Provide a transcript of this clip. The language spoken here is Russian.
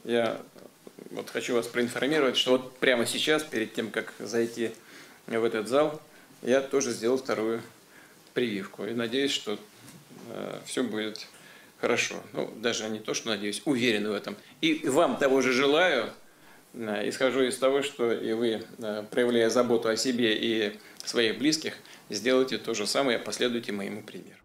я вот хочу вас проинформировать, что вот прямо сейчас, перед тем, как зайти в этот зал, я тоже сделал вторую прививку. И надеюсь, что все будет хорошо. Ну, даже не то, что надеюсь, уверен в этом. И вам того же желаю. Исхожу из того, что и вы, проявляя заботу о себе и своих близких, сделайте то же самое, последуйте моему примеру.